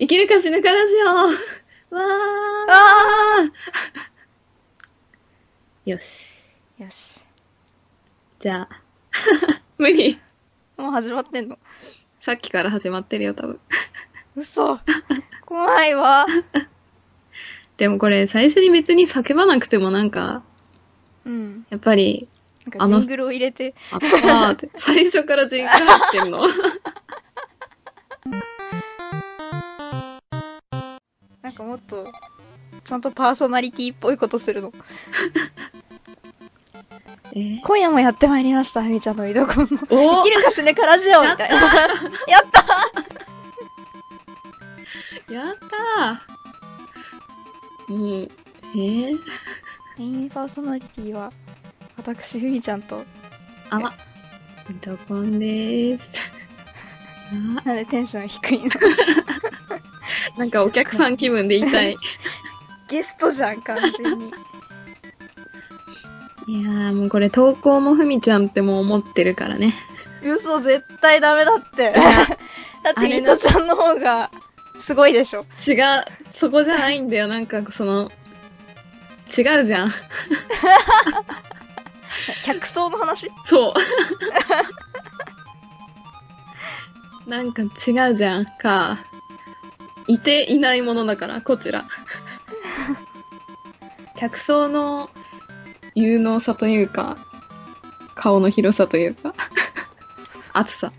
生きるか死ぬかラジオわーよし。 よし。 じゃあ。無理。 もう始まってんの？ さっきから始まってるよ、多分。 嘘。怖いわ。 でもこれ、最初に別に叫ばなくてもなんか、 うん。 やっぱり、 なんかジングルを入れて。 あったーって。最初からジングル入ってんのなんかもっと、ちゃんとパーソナリティっぽいことするの。今夜もやってまいりました、ふみちゃんのミドコンの。生きるか死ぬかラジオみたいな。やったやったーもう、 メインパーソナリティは、私、ふみちゃんと。 ミドコンでーす。 なんでテンション低いの？ なんかお客さん気分で言いたい。 ゲストじゃん、完全に。 いやーもうこれ投稿もふみちゃんってもう思ってるからね。 嘘、絶対ダメだって。だってミトちゃんの方がすごいでしょ。 違う、そこじゃないんだよ。なんかその、違うじゃん。 客層の話？ そう。なんか違うじゃんか。いていないものだから、こちら。客層の有能さというか、顔の広さというか、厚さ。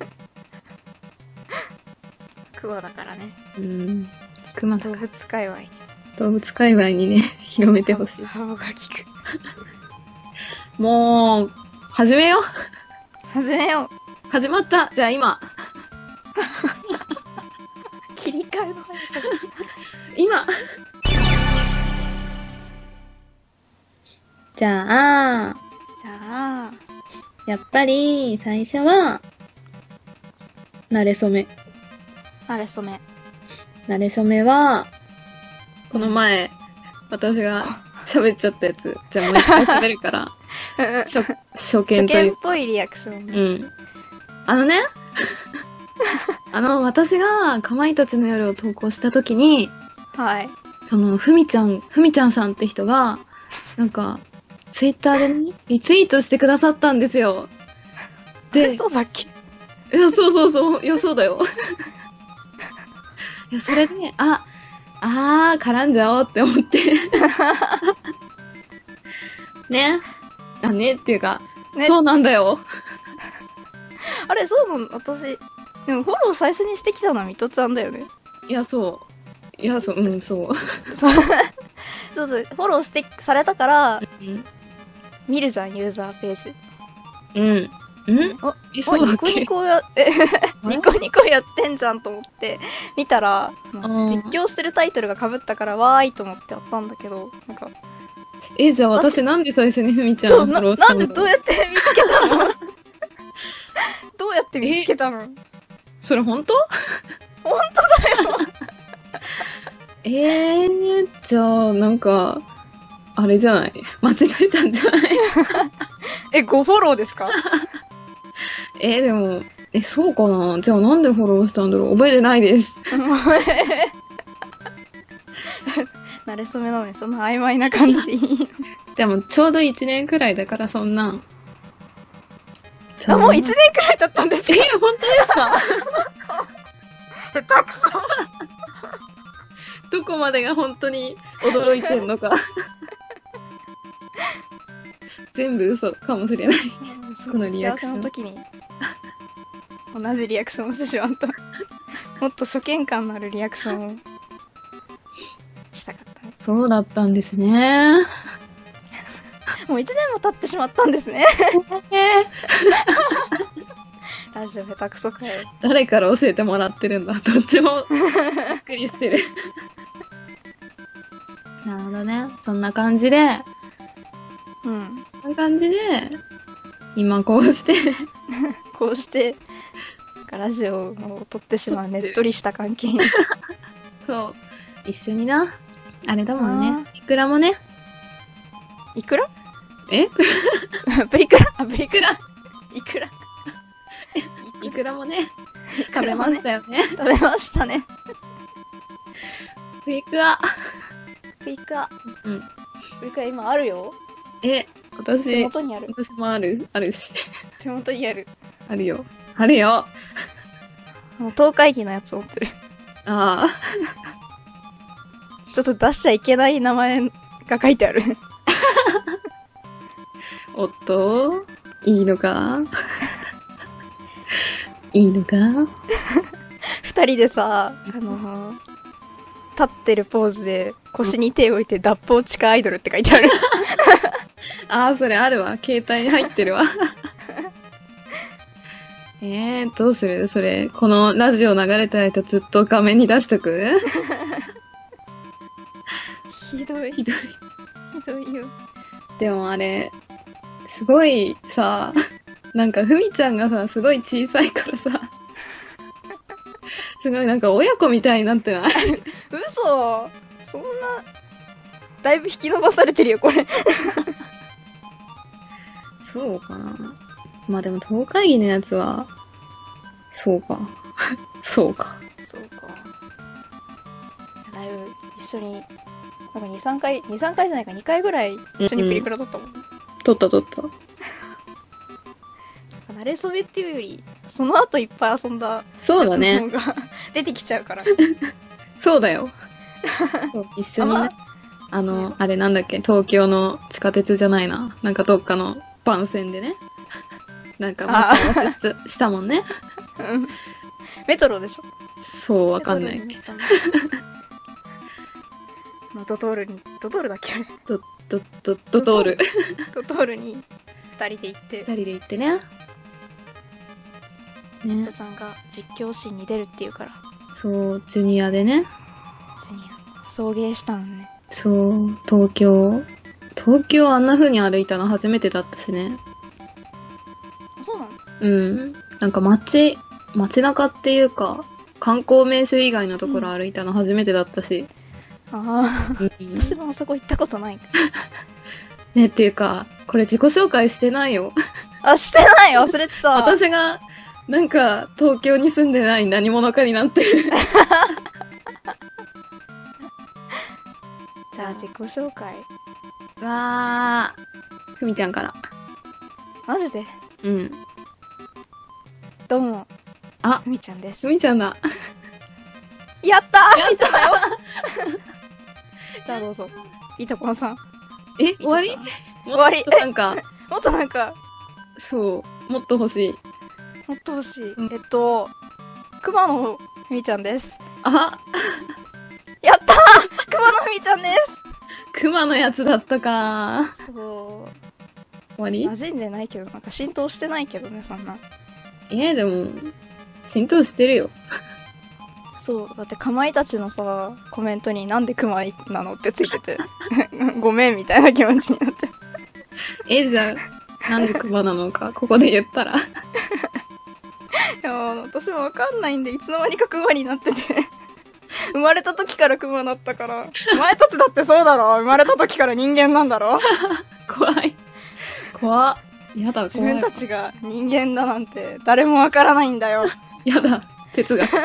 クワだからね。 クマ動物界隈に。 動物界隈にね、広めてほしい。 幅が利く。 もう、始めよう。 始めよう。 始まった。じゃあ今。 切り替えの速さが。 今。じゃあ、やっぱり最初は、慣れ初め。 慣れ初め。 慣れ初めは、この前、私が喋っちゃったやつ。じゃあもう一回喋るから。初見という。 初見っぽいリアクションね。 うん。私が、かまいたちの夜を投稿したときに、 はい。 その、ふみちゃんさんって人が、なんか、ツイッターでね、リツイートしてくださったんですよ。 で、そうだっけ？ いや、そう。いや、そうだよ。いや、それで、絡んじゃおうって思って。ね。ねっていうか、ね、そうなんだよ。 あれ、そうなの？私、でもフォロー最初にしてきたのはミトちゃんだよね。 いや、そう。そう。 そう、フォローされたから、見るじゃん、ユーザーページ。 そうだっけ？ ニコニコやってんじゃんと思って、見たら、実況してるタイトルが被ったから、わーいと思ってやったんだけど、なんか。 じゃあ私なんで最初にふみちゃんをフォローしたの？ なんでどうやって見つけたの？どうやって見つけたの？ それ本当？ 本当だよ。じゃあ、なんか、あれじゃない？間違えたんじゃない？ ごフォローですか？ でも、そうかな？じゃあなんでフォローしたんだろう？覚えてないです。 慣れ初めなのにそんな曖昧な感じでいいの？ でも、ちょうど1年くらいだからそんな。 もう1年くらい経ったんですか？ 本当ですか？ 下手くそ。 どこまでが本当に驚いてんのか。全部嘘かもしれない。このリアクション。 幸せの時に同じリアクションをしてしまった。もっと初見感のあるリアクションをしたかったね。 そうだったんですね。 もう1年も経ってしまったんですね。ラジオ下手くそかよ。 誰から教えてもらってるんだ？どっちもびっくりしてる。なるほどね。そんな感じで、そんな感じで、今こうして、 ラジオを撮ってしまうねっとりした関係に。 そう。一緒にな。あれだもんね。いくらもね。 いくら？ プリクラ。いくらもね、食べましたよね。 食べましたね。 プリクラ。 プリクラ。 うん。 プリクラ今あるよ。 手元にある。 私もあるし。 手元にある。 あるよ。あるよ。 もう東海儀のやつ持ってる。 ああ。 ちょっと出しちゃいけない名前が書いてある。 おっと、いいのかいいのか二人でさ、立ってるポーズで腰に手を置いて脱法地下アイドルって書いてある。 ああ、それあるわ。携帯に入ってるわ。どうするそれ。このラジオ流れた間ずっと画面に出しとくひどい。 ひどい。 ひどいよ。 でもあれ、すごいさ、なんかふみちゃんがさ、すごい小さいからさ、すごいなんか親子みたいになってない嘘そんな、だいぶ引き伸ばされてるよ、これ。 そうかな。まあでも東海議のやつは、そうか。そうか。 そうか。だいぶ一緒に、なんか2、3回じゃないか、2回ぐらい一緒にプリクラ撮ったもん。 撮った。 慣れ初めっていうより、その後いっぱい遊んだ。 そうだね。 が出てきちゃうから。 そうだよ。そう一緒にね、あれなんだっけ、東京の地下鉄じゃないな。なんかどっかの番線でね。なんか待ち合わせしたもんね。 メトロでしょ。 そう、わかんない。 ドトールだっけあれ。 ドトール。 ドトールに二人で行って。 二人で行ってね。 ね。ちゃんが実況シーンに出るっていうから。 そう、ジュニアでね。 ジュニア。送迎したもんね。 そう、東京あんな風に歩いたの初めてだったしね。 あ、そうなの？ うん。なんか街中っていうか、観光名所以外のところ歩いたの初めてだったし。 ああ、私もあそこ行ったことない。 ね、っていうか、これ自己紹介してないよ。 あ、してない！忘れてた。 私が、なんか、東京に住んでない何者かになってる。 じゃあ自己紹介。 わー、ふみちゃんから。 マジで？ うん。 どうも。 あ、 ふみちゃんです。 ふみちゃんだ。 やったー！ふみちゃんだよ。じゃあどうぞ。いとこんさん。 終わり？ 終わり。 なんか、 もっとなんか、 そう、もっと欲しい。 もっと欲しい。熊野ふみちゃんです。 あ、 やったー！熊野ふみちゃんです。 熊のやつだったか。 そう。 終わり？ 馴染んでないけど、なんか浸透してないけどね、そんな。 でも、浸透してるよ。 そう、だってかまいたちのさ、コメントになんでクマなのってついてて、ごめんみたいな気持ちになって。 じゃあ、なんでクマなのか、ここで言ったら。いや、私もわかんないんで、いつの間にかクマになってて。生まれた時からクマだったから。お前たちだってそうだろ？生まれた時から人間なんだろ？ 怖い。怖っ。やだ、怖い。 自分たちが人間だなんて、誰もわからないんだよ。 やだ、哲学。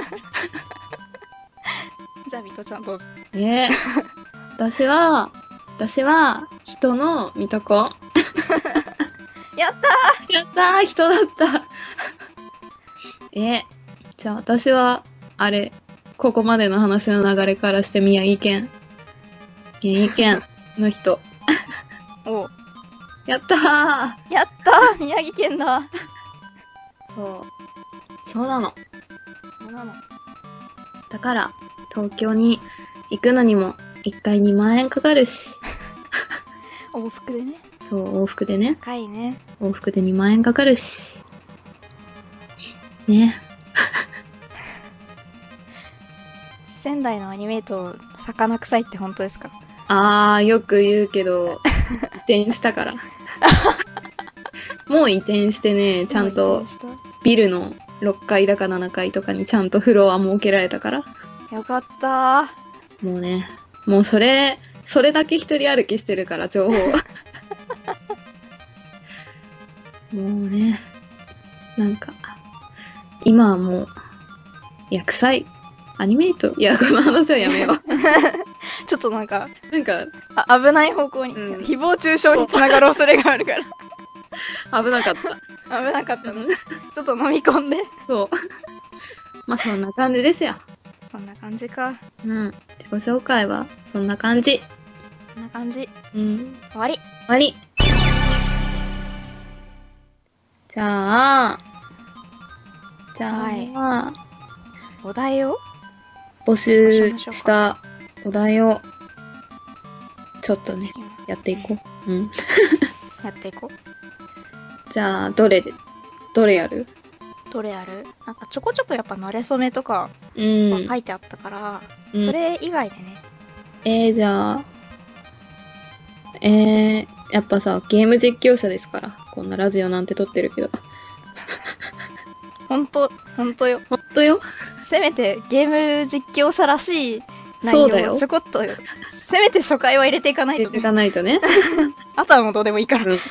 じゃあ、ミトちゃんどうぞ。 私は、人の見とこ。 やったー人だったじゃあ私は、ここまでの話の流れからして宮城県の人。 おう。 やったー！ やったー！宮城県だ。 そうなの。 そうなの。 だから、東京に行くのにも1回2万円かかるし。 往復でね。 そう、往復でね。 高いね。 往復で2万円かかるし。ね。 仙台のアニメート、魚臭いって本当ですか？ よく言うけど、移転したから。もう移転してね、ちゃんとビルの6階だか7階とかにちゃんとフロア設けられたから。 よかったー。もうね、もうそれだけ一人歩きしてるから、情報。もうね、なんか、今はもう、臭い。 アニメイト、いや、この話はやめよう。 ちょっとなんか、 なんか、 危ない方向に、 うん誹謗中傷につながる恐れがあるから。 危なかった。 危なかったの。ちょっと飲み込んで。 そう。まあ、そんな感じですよ。 そんな感じか。 うん。自己紹介は、そんな感じ。 こんな感じ。 うん。 終わり。 終わり。じゃあ、 はいお題を募集したお題を、ちょっとね、やっていこう。うん。 やっていこう。 じゃあ、どれやる？ どれやる？なんかちょこちょこやっぱ慣れ初めとかうん。 書いてあったから、 うんそれ以外でね。 じゃあ、やっぱさ、ゲーム実況者ですから。こんなラジオなんて撮ってるけど。 ほんとよ。 ほんとよ。 せめてゲーム実況者らしい内そうだよ容をちょこっと、せめて初回は入れていかないとね。 入れていかないとね。 あとはもうどうでもいいから。 うん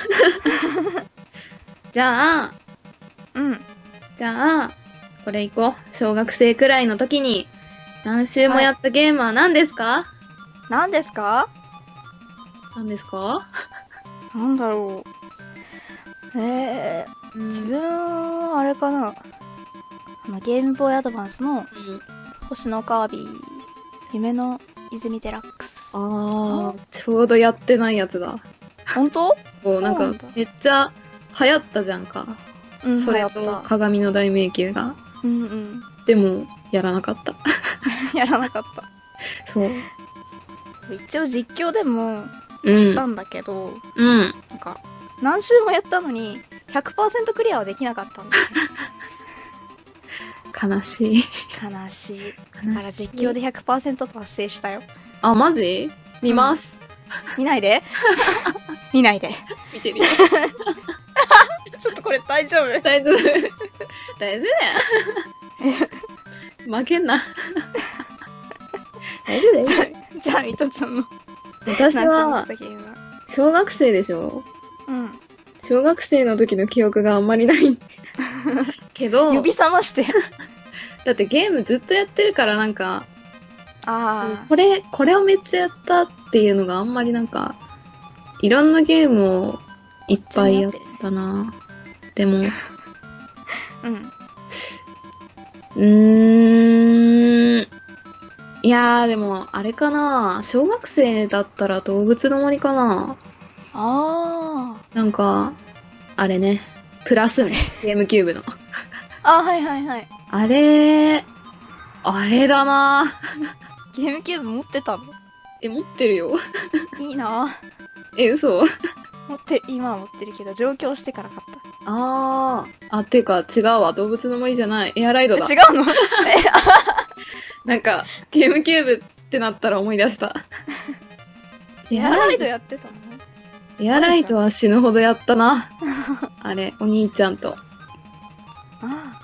じゃあ、 うん。 これいこう。小学生くらいの時に何週もやったゲームは何ですか？ 何ですか？ 何ですか？ なんだろう。自分はあれかな。ゲームボーイアドバンスの星のカービィ、夢の泉デラックス。 ちょうどやってないやつだ。 本当？ こう、なんかそうなんだ、 めっちゃ流行ったじゃんか。 うん、 それ流行とった。 鏡の大迷宮が。 うんうん。 でも、やらなかった。 やらなかった。 そう。 一応実況でもうん。 したんだけど、 うん。 なんか、何周もやったのに、100% クリアはできなかったんだよ悲しい。 ね。悲しい。だから実況で 100% 達成したよ。 あ、マジ？見ます。 見ないで。見ないで。 見てるよ。 ちょっとこれ大丈夫？ 大丈夫。大丈夫だよ。負けんな。大丈夫だよ。 じゃあ、いとちゃんの私何周もはし、たゲームは。 小学生でしょ？ うん。 小学生の時の記憶があんまりないけど、 指さまして。 だってゲームずっとやってるからなんか、 あこれをめっちゃやったっていうのがあんまりなんか、いろんなゲームをいっぱいやったな。でも、 あ。うん。 いやーでも、あれかな。小学生だったら動物の森かな。 あなんか、あれね。プラスね。ゲームキューブの。 あ。はいはいはい。 あれだな。 ゲームキューブ持ってたの？ 持ってるよ。 いいな。 嘘？ 今は持ってるけど、上京してから買った。 てか違うわ。動物の森じゃない。エアライドだ。 違うの？ なんか、ゲームキューブってなったら思い出した。 エアライドやってたの？ エアライドは死ぬほどやったな。あれ、お兄ちゃんと。 あ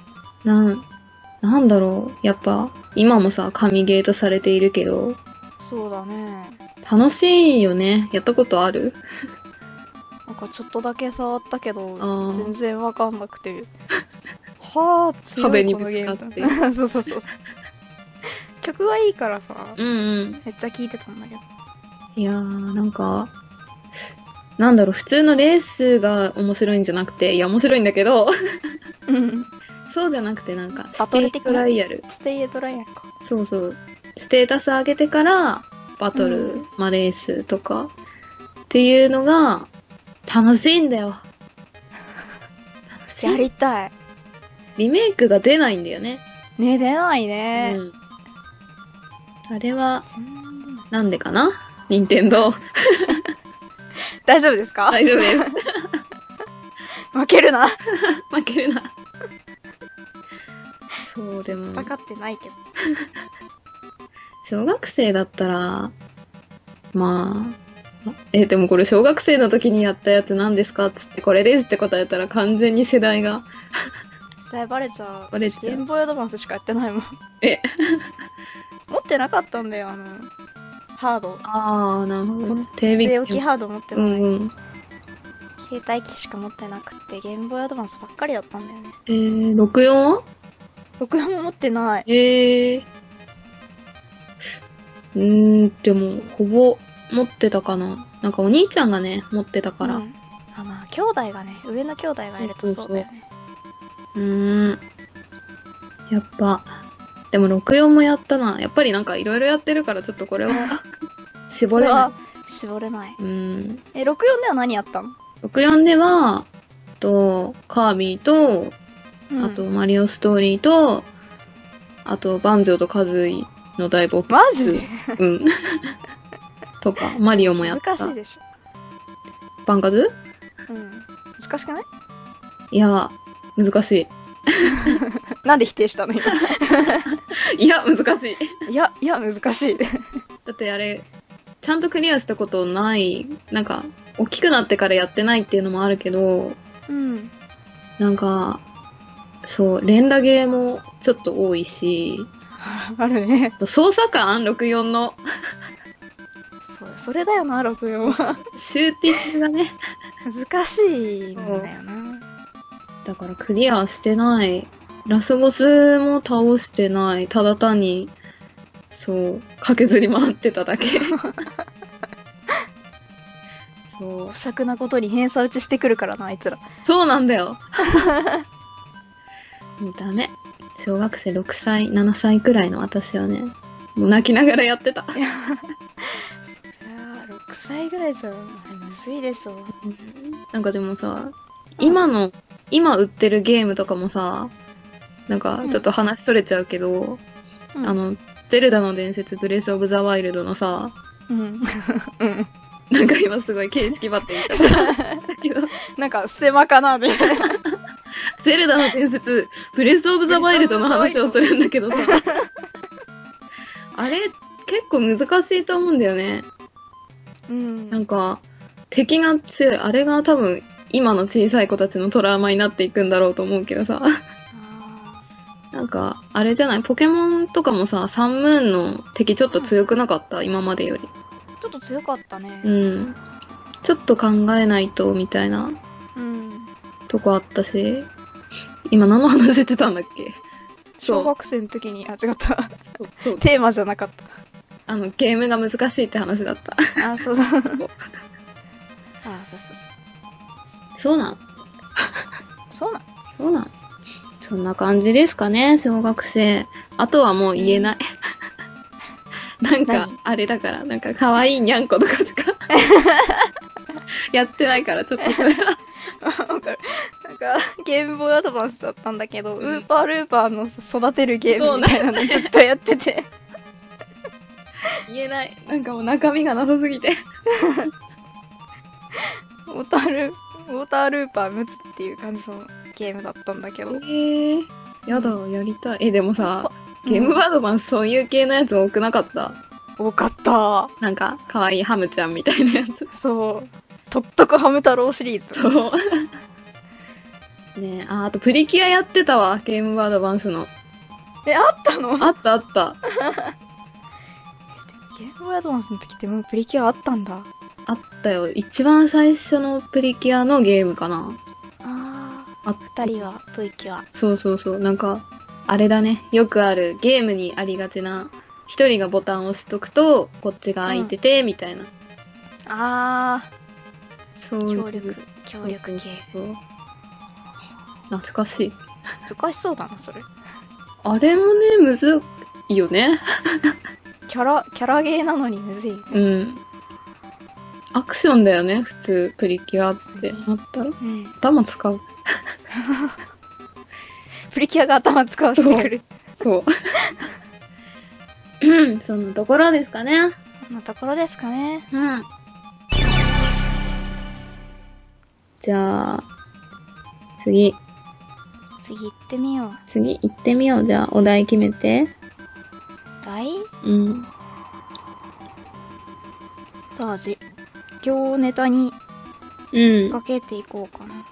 なんだろう。やっぱ、今もさ、神ゲーとされているけど、 あ。そうだね。 楽しいよね。やったことある？ なんかちょっとだけ触ったけど、 あー全然わかんなくて。はぁ、強い壁にこのゲームぶつかだそうそうそう。曲がいいからさ、 うんうん。 めっちゃ聴いてたんだけど。 いやー、なんか、なんだろう、普通のレースが面白いんじゃなくて、いや、面白いんだけど、 うん。 そうじゃなくてなんか、 バトル的なステージトライアル。 ステイエトライアルか。 そうそう。ステータス上げてから、バトル、 うんまあ、レースとか、っていうのが、楽しいんだよ。 やりたい。 リメイクが出ないんだよね。 ね、出ないね。 うん。あれは、なんでかな？任天堂。 大丈夫ですか？ 大丈夫です。 負けるな。 負けるな。そう、でも、 分かってないけど。 小学生だったら、まあ、でもこれ小学生の時にやったやつ何ですかっつってこれですって答えたら完全に世代が。 実際バレちゃう。 バレちゃうゲームボーイアドバンスしかやってないもん。 え持ってなかったんだよ、ハード。 なるほど。テレビ据え置きハード持ってうない。 んうん。 携帯機しか持ってなくて、ゲームボーイアドバンスばっかりだったんだよね。 64は？ 64も持ってない。 でも、ほぼ持ってたかな。なんかお兄ちゃんがね、持ってたから。 まあ、兄弟がね、上の兄弟がいるとそうだよね。 やっぱ、でも64もやったな。やっぱりなんかいろいろやってるからちょっとこれは絞れない。 絞れない。 64 では何やったの？ 64 では、カービィと、あとマリオストーリーと、あとバンジョーとカズイの大ボックス。 マジで？ うん。とか、マリオもやった。 難しいでしょ。 バンカズ？ 難しくない？ いや、難しい。 なんで否定したの今？ いや、難しい。 いや、難しい。 だってあれ、ちゃんとクリアしたことない、なんか、大きくなってからやってないっていうのもあるけど、なんか、そう、連打ゲーもちょっと多いし、 あるね。 操作感64の。 それだよな、64は。 シューティングがね。 難しいんだよな。 だからクリアしてない。ラスボスも倒してない。ただ単に、そう、駆けずり回ってただけ。そう。 不尺なことに偏差打ちしてくるからな、あいつら。 そうなんだよ。もうダメ。小学生6歳、7歳くらいの私はね、もう泣きながらやってた。 いや、6歳ぐらいじゃ、あれむずいでしょ。 なんかでもさ、今売ってるゲームとかもさ、なんかちょっと話それちゃうけど、ゼルダの伝説ブレスオブザワイルドのさ、なんか今すごい形式ばって言ったしたけど、 なんかステマかなみたいな。 ゼルダの伝説ブレスオブザワイルドの話をするんだけどさ、あれ結構難しいと思うんだよね。なんか敵が強い、あれが多分今の小さい子たちのトラウマになっていくんだろうと思うけどさ。なんか、あれじゃない、ポケモンとかもさ、サンムーンの敵ちょっと強くなかった、今までより。 ちょっと強かったね。 ちょっと考えないと、みたいな、とこあったし。今何の話してたんだっけ？ 小学生の時に、違った。テーマじゃなかった。 ゲームが難しいって話だった。 そう。 そうなん。 そうなん。 そうなん。そんな感じですかね、小学生。あとはもう言えない。なんか、あれだから、なんか可愛いにゃんことかしかやってないから、ちょっとそれは。 わかる。なんか、ゲームボーイアドバンスだったんだけど、ウーパールーパーの育てるゲームみたいなのずっとやってて。 言えない。なんかもう中身がなさすぎて。 ウォータールーパームツっていう感じのゲームだったんだけど。 やだ、やりたい。でもさ、ゲームボーイアドバンスそういう系のやつ多くなかった？ 多かった。 なんか、可愛いハムちゃんみたいなやつ。 そう。とっとくハム太郎シリーズ。 そう。ねえ、あとプリキュアやってたわ、ゲームボーイアドバンスの。 あったの？ あった。 ゲームボーイアドバンスの時ってもうプリキュアあったんだ。 あったよ。一番最初のプリキュアのゲームかな。 二人はプリキュア。 そう。なんか、あれだね。よくあるゲームにありがちな、一人がボタンを押しとくと、こっちが空いてて、みたいな。そういう。 協力系。 そう懐かしい。 難しそうだな、それ。 あれもね、むずいよね。 キャラゲーなのにむずい。 アクションだよね、普通、プリキュアってなったら。頭使う。 プリキュアが頭使わせてくる。 そう。そんなところですかね。じゃあ、次行ってみよう。じゃあ、お題決めて。 題？じゃあ、今日ネタにかけていこうかな。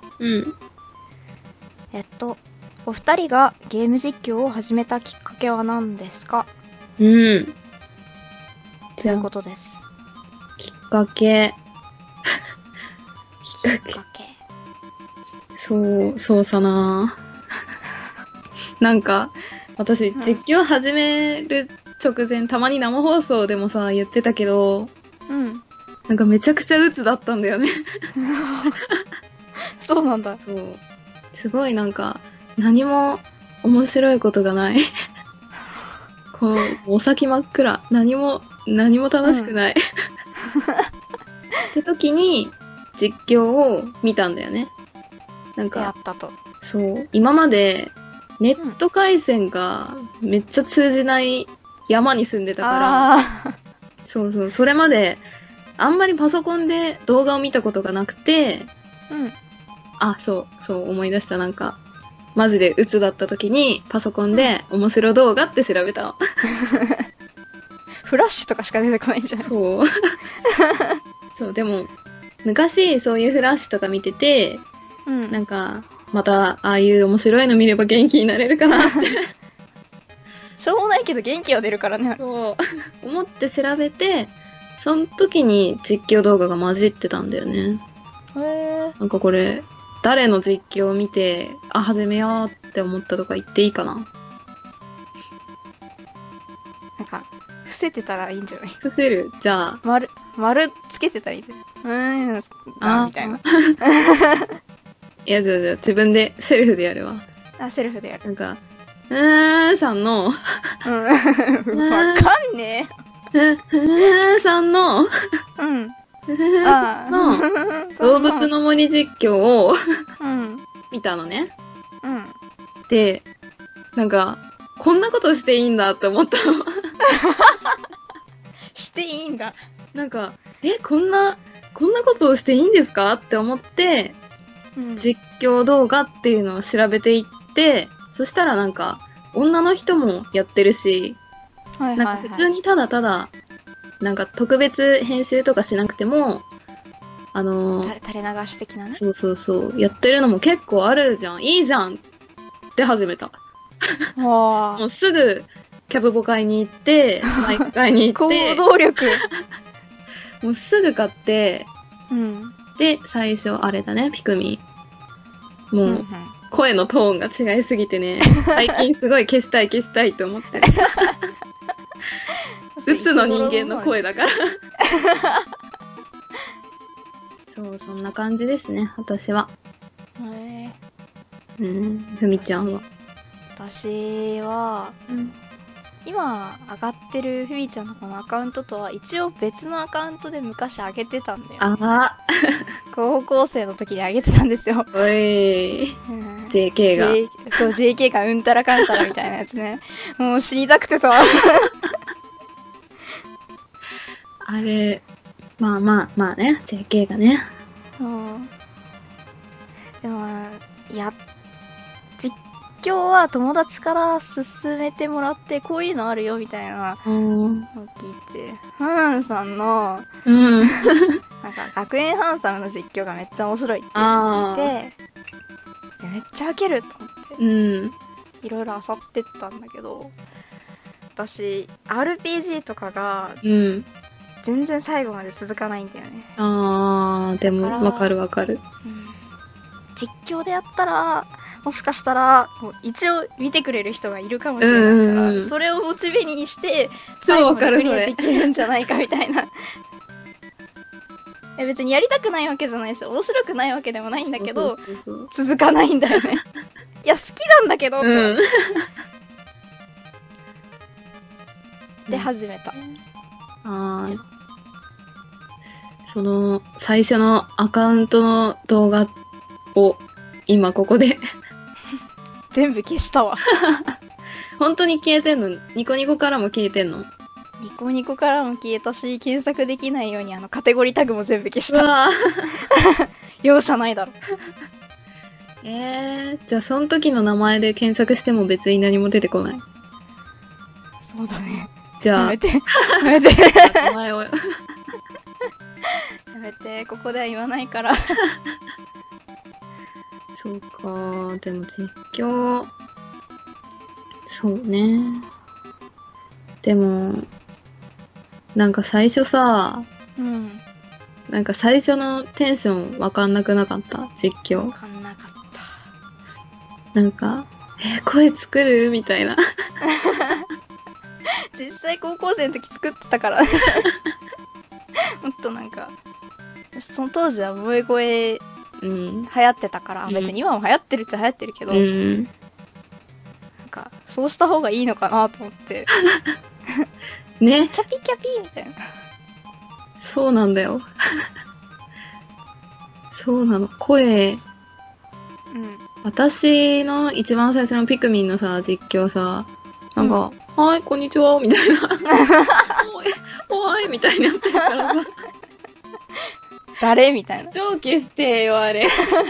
お二人がゲーム実況を始めたきっかけは何ですか？ということです。 きっかけ。そうさななんか、私、実況始める直前、たまに生放送でもさ、言ってたけど、 うん。 なんかめちゃくちゃ鬱だったんだよね。 そうなんだ。 そう。すごいなんか、何も面白いことがない。こう、お先真っ暗。何も楽しくない。って時に、実況を見たんだよね。なんか、 やったと。 そう、今まで、ネット回線がめっちゃ通じない山に住んでたから、そうそう、それまで、あんまりパソコンで動画を見たことがなくて、あ、そう思い出した。なんか、マジで鬱だった時に、パソコンで面白動画って調べたの。 フラッシュとかしか出てこないんじゃない？ そう。そう、でも、昔そういうフラッシュとか見てて、なんか、また、ああいう面白いの見れば元気になれるかなって。 しょうもないけど元気は出るからね。 そう。思って調べて、その時に実況動画が混じってたんだよね。なんかこれ、誰の実況を見て、あ、始めようって思ったとか言っていいかな？ なんか、伏せてたらいいんじゃない？ 伏せる？じゃあ。 丸つけてたらいいじゃん。みたいな。 いや、じゃあ自分でセルフでやるわ。 あ、セルフでやる。 なんか、さんの、 わかんねさんの、動物の森実況を見たのね。で、なんか、こんなことしていいんだって思ったの。 していいんだ。 なんか、こんなことをしていいんですかって思って、実況動画っていうのを調べていって、そしたらなんか、女の人もやってるし、なんか普通にただただ、なんか特別編集とかしなくても、 垂れ流し的なね。 そう、やってるのも結構あるじゃん、いいじゃんって始めた。もうすぐ、キャブボ買いに行って、マイク買いに行って、 行動力。 もうすぐ買って、で、最初あれだね、ピクミン。もう、声のトーンが違いすぎてね、最近すごい消したいと思ってる。うつの人間の声だから。そう、そんな感じですね、私は。ふみちゃんは？ 私は、今上がってるふみちゃんのこのアカウントとは一応別のアカウントで昔上げてたんだよ。高校生の時に上げてたんですよ。 おい、JK が。 そう、JK がうんたらかんたらみたいなやつね。もう死にたくてさ。 あれ、まあね、JK がね。 でも、実況は友達から勧めてもらって、こういうのあるよみたいなのを聞いて、ハンさんの、なんか学園ハンサムの実況がめっちゃ面白いって聞いて、めっちゃウケると思って、いろいろ漁ってったんだけど、私、RPG とかが、全然最後まで続かないんだよね。 でも、わかる。 実況でやったら、もしかしたら、一応見てくれる人がいるかもしれないから、それをモチベにして、最後までクリアできるんじゃないかみたいな。別にやりたくないわけじゃないし、面白くないわけでもないんだけど、続かないんだよね。いや、好きなんだけど、で始めた。 その、最初のアカウントの動画を、今ここで全部消したわ。 本当に消えてんの？ニコニコからも消えてんの？ ニコニコからも消えたし、検索できないようにカテゴリータグも全部消した。容赦ないだろ。 じゃあその時の名前で検索しても別に何も出てこない？ そうだね。 じゃあ。 やめて。 名前を。 やめて、ここでは言わないから。 そうか、でも実況、そうね。でも、なんか最初さ、なんか最初のテンションわかんなくなかった？実況。 わかんなかった。 なんか、声作るみたいな。 実際高校生の時作ってたからもっとなんかその当時は萌え声流行ってたから、別に今も流行ってるっちゃ流行ってるけど、なんかそうした方がいいのかなと思ってね、 キャピキャピみたいな。 そうなんだよそうなの、声、私の一番最初のピクミンのさ、実況さ、なんか、はい、こんにちは、みたいな。おい、みたいになってるからさ。 誰みたいな。 超消してよ、あれ。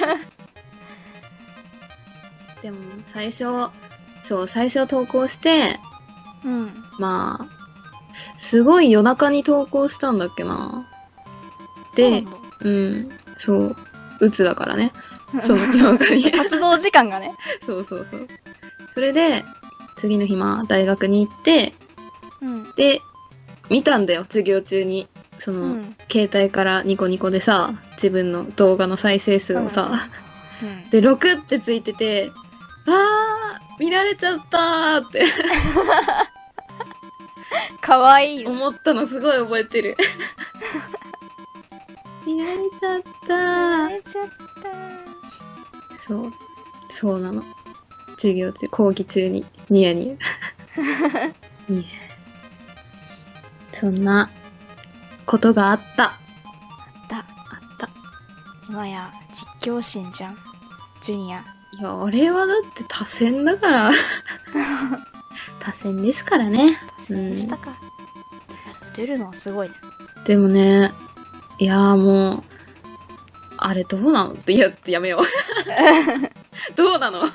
でも、最初投稿して、まあ、すごい夜中に投稿したんだっけな。で、そう、鬱だからね。その夜中に。 活動時間がね。 そう。それで、次の日大学に行って、で、見たんだよ、授業中に。携帯からニコニコでさ、自分の動画の再生数をさ、で、6ってついてて、見られちゃったーってかわいい。 思ったのすごい覚えてる。見られちゃったー。そうなの。授業中、講義中にニヤニヤ。そんなことがあった。 今や実況神じゃん、ジュニア。 いや、俺はだって多選だから多選ですからね。 多選でしたか。出るのはすごいね。 でもね、いやーもう、あれどうなのって、やめようどうなの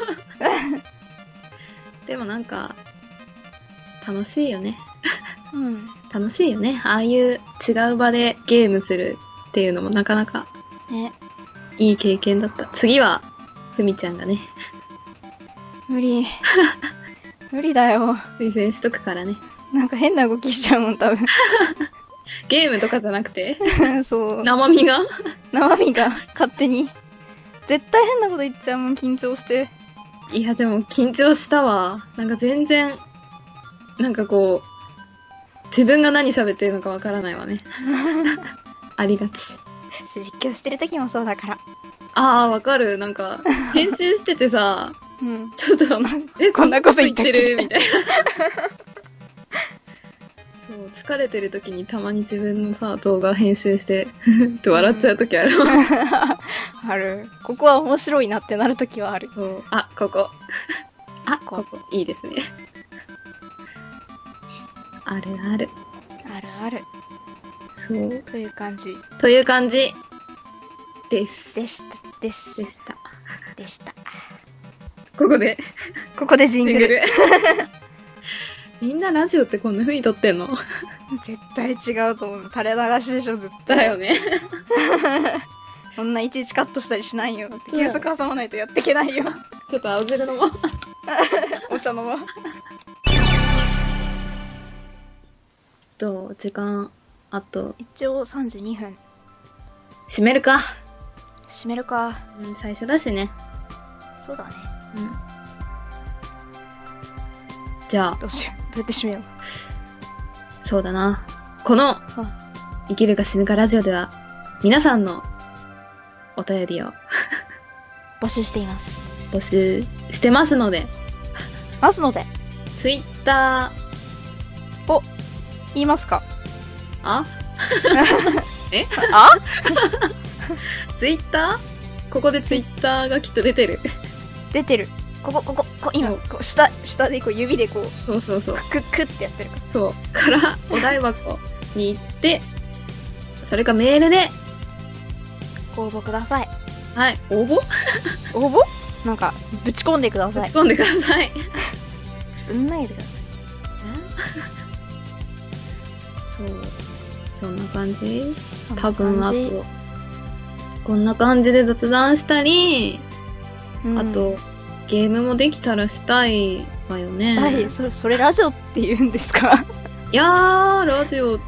でもなんか楽しいよね。楽しいよね。ああいう違う場でゲームするっていうのもなかなかね、 いい経験だった。次はふみちゃんがね、 無理だよ。 推薦しとくからね。 なんか変な動きしちゃうもん、多分ゲームとかじゃなくてそう、 生身が勝手に絶対変なこと言っちゃうもん、緊張して。 いやでも緊張したわ。なんか全然なんかこう自分が何喋ってるのかわからないわねありがち。 実況してる時もそうだから。 わかる。なんか編集しててさちょっとこんなこと言ってるみたいなそう、疲れてる時にたまに自分のさ動画編集してって笑っちゃう時あるある。ここは面白いなってなる時はある。 そう、ここいいですねあるあるそう、 という感じでした。 ここでジングルみんなラジオってこんな風に撮ってんの？ 絶対違うと思う。垂れ流しでしょ、ずっと。 だよねそんないちいちカットしたりしないよ。計測挟まないとやっていけないよちょっと青汁飲もうお茶飲もう。 時間あと一応32分。 閉めるか。最初だしね。 そうだね。 じゃあどうやって閉めよう。そうだな。この生きるか死ぬかラジオでは皆さんのお便りを募集しています。 募集してますので、Twitter お、言いますか？ Twitter？ ここで Twitter がきっと出てる。 こ今下でこう指でこうそうクッってやってるから。 そうからお題箱に行って、それかメールでご応募ください。 はい、応募なんかぶち込んでください。 ぶん投げてくださいそんな感じ。多分あとこんな感じで雑談したり、あとゲームもできたらしたいわよね。 それラジオって言うんですか？ いやー、ラジオ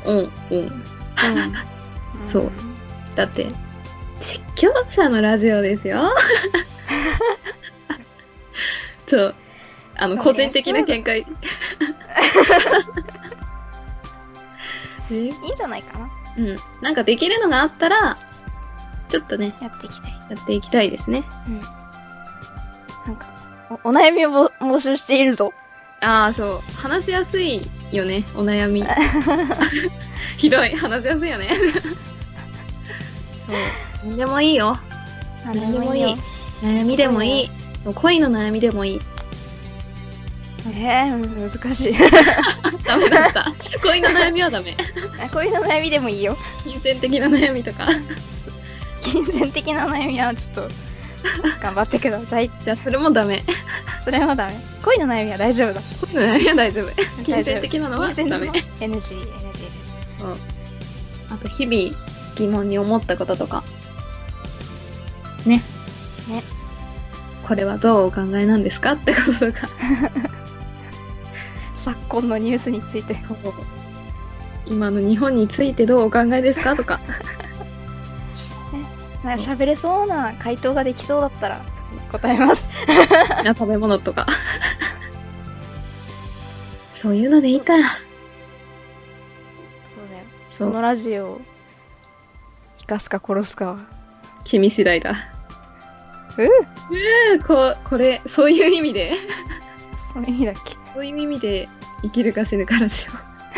そうだって実況者のラジオですよそう、個人的な見解いいんじゃないかな。 うん。なんかできるのがあったら、ちょっとね、 やっていきたい。 やっていきたいですね。 うん。なんか、お悩みを募集しているぞ。 ああ、そう。話しやすいよね、お悩み。ひどい。話しやすいよね。そう。何でもいいよ。 何でもいいよ。 悩みでもいい。恋の悩みでもいい。 難しい。 ダメだった。恋の悩みはダメ。 恋の悩みでもいいよ。 金銭的な悩みとか。 金銭的な悩みはちょっと、頑張ってください。 じゃあそれもダメ。 それもダメ。恋の悩みは大丈夫だ。 恋の悩みは大丈夫。金銭的なのはダメ。 NG です。 そう。あと日々疑問に思ったこととか。ね。これはどうお考えなんですかってこととか。 昨今のニュースについて。 今の日本についてどうお考えですかとか。 なんか喋れそうな回答ができそうだったら答えます。 食べ物とか。そういうのでいいから。 そうだよ。そのラジオを生かすか殺すかは君次第だ。これ、そういう意味で。 そういう意味だっけ。 そういう意味で生きるか死ぬかラジオ。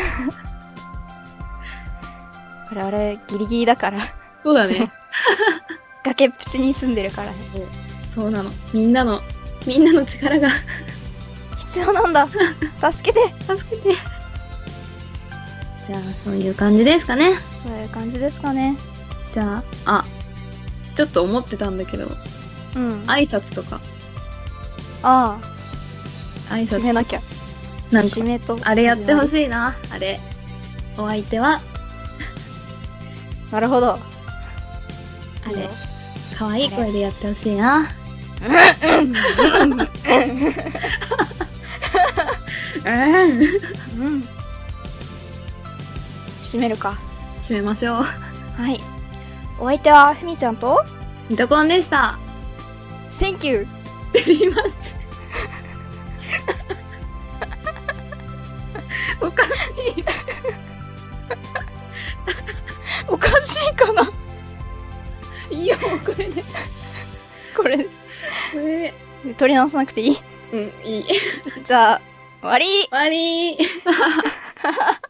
我々ギリギリだから。 そうだね。 崖っぷちに住んでるからね。 そうなの。みんなの力が必要なんだ。助けて。 助けて。じゃあ、そういう感じですかね。 そういう感じですかね。 じゃあ、ちょっと思ってたんだけど、 うん。 挨拶とか。 挨拶。決めなきゃ。 なんか、 締めと。 あれやってほしいな。あれ。お相手は。 なるほど。 あれ。可愛い声でやってほしいな。 締めるか。 締めましょう。 はい。お相手はふみちゃんとミトコンでした。 Thank you! ベリーマッチ。おかしい。 おかしいかな。 いいよ、これで。 これ。取り直さなくていい？ うん、いい。 じゃあ、終わり。 終わり。